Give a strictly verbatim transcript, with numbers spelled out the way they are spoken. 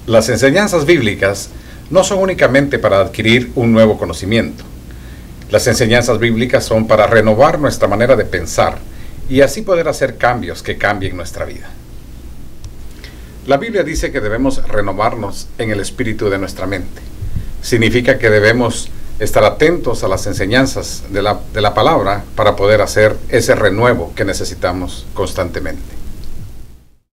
Las enseñanzas bíblicas no son únicamente para adquirir un nuevo conocimiento. Las enseñanzas bíblicas son para renovar nuestra manera de pensar y así poder hacer cambios que cambien nuestra vida. La Biblia dice que debemos renovarnos en el espíritu de nuestra mente. Significa que debemos estar atentos a las enseñanzas de la, de la palabra para poder hacer ese renuevo que necesitamos constantemente.